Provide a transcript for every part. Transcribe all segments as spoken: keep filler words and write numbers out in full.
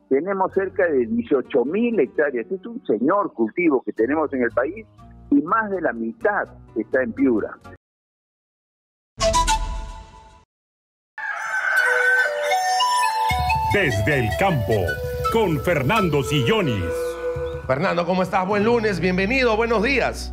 tenemos cerca de dieciocho mil hectáreas. Es un señor cultivo que tenemos en el país y más de la mitad está en Piura. Desde el campo, con Fernando Sillonis. Fernando, ¿cómo estás? Buen lunes, bienvenido, buenos días.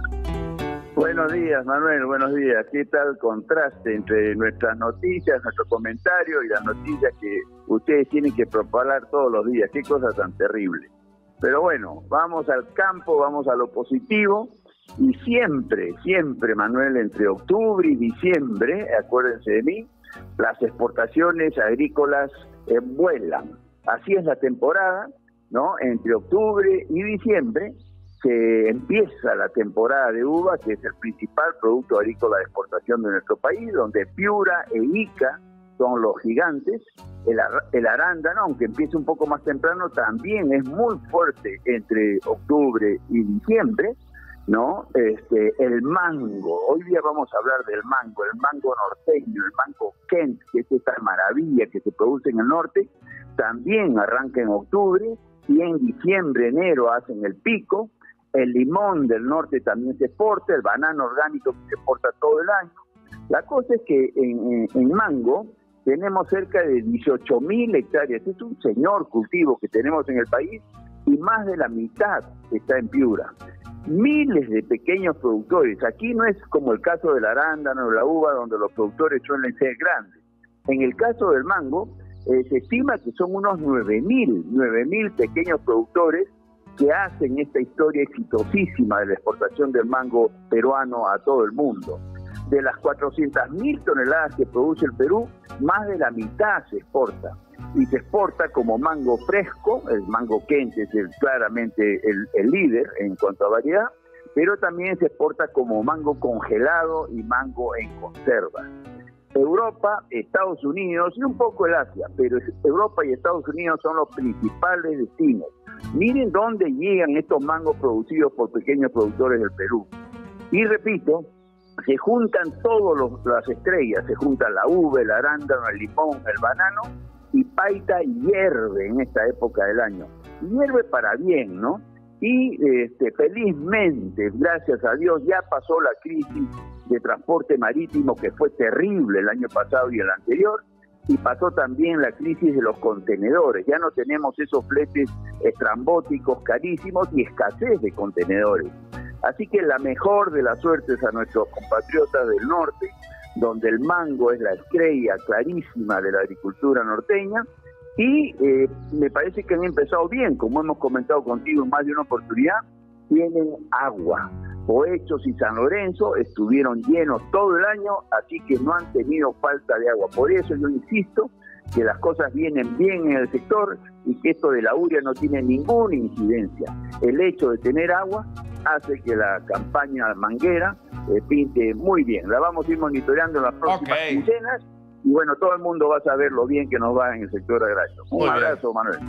Buenos días, Manuel, buenos días. ¿Qué tal contraste entre nuestras noticias, nuestro comentario y las noticias que ustedes tienen que propagar todos los días? Qué cosa tan terrible. Pero bueno, vamos al campo, vamos a lo positivo. Y siempre, siempre, Manuel, entre octubre y diciembre, acuérdense de mí, las exportaciones agrícolas eh, vuelan. Así es la temporada, ¿no? Entre octubre y diciembre se empieza la temporada de uva, que es el principal producto agrícola de exportación de nuestro país, donde Piura e Ica son los gigantes. El, ar el arándano, aunque empiece un poco más temprano, también es muy fuerte entre octubre y diciembre, ¿no? Este, el mango, hoy día vamos a hablar del mango, el mango norteño, el mango Kent, que es esta maravilla que se produce en el norte, también arranca en octubre y en diciembre, enero hacen el pico. El limón del norte también se exporta, el banano orgánico que se exporta todo el año. La cosa es que en, en mango tenemos cerca de dieciocho mil hectáreas, es un señor cultivo que tenemos en el país y más de la mitad está en Piura. Miles de pequeños productores, aquí no es como el caso del arándano o la uva donde los productores suelen ser grandes. En el caso del mango, eh, se estima que son unos nueve mil pequeños productores que hacen esta historia exitosísima de la exportación del mango peruano a todo el mundo. De las cuatrocientas mil toneladas que produce el Perú, más de la mitad se exporta. Y se exporta como mango fresco, el mango Kent es el, claramente el, el líder en cuanto a variedad, pero también se exporta como mango congelado y mango en conserva. Europa, Estados Unidos y un poco el Asia, pero Europa y Estados Unidos son los principales destinos. Miren dónde llegan estos mangos producidos por pequeños productores del Perú. Y repito, se juntan todas las estrellas, se juntan la uva, el arándano, el limón, el banano, y Paita hierve en esta época del año. Hierve para bien, ¿no? Y este, felizmente, gracias a Dios, ya pasó la crisis de transporte marítimo que fue terrible el año pasado y el anterior, y pasó también la crisis de los contenedores. Ya no tenemos esos fletes estrambóticos carísimos y escasez de contenedores. Así que la mejor de las suertes a nuestros compatriotas del norte, donde el mango es la estrella clarísima de la agricultura norteña, y eh, me parece que han empezado bien, como hemos comentado contigo en más de una oportunidad, tienen agua. Poechos y San Lorenzo estuvieron llenos todo el año, así que no han tenido falta de agua. Por eso yo insisto que las cosas vienen bien en el sector y que esto de la urea no tiene ninguna incidencia. El hecho de tener agua hace que la campaña manguera eh, pinte muy bien. La vamos a ir monitoreando en las próximas Okay. quincenas y bueno, todo el mundo va a saber lo bien que nos va en el sector agrario. Un Muy abrazo, bien. Manuel.